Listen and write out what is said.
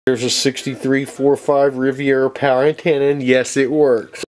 There's a 63.45 Riviera power antenna, and yes, it works.